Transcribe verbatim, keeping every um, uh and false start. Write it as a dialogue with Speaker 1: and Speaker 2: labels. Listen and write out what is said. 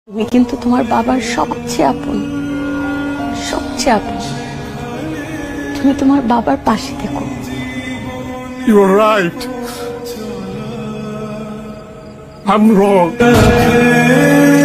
Speaker 1: তুমি কিন্তু তোমার বাবার সবচেয়ে আপন, সবচেয়ে আপন। তুমি তোমার বাবার পাশে থেকো।
Speaker 2: You are right. I'm wrong.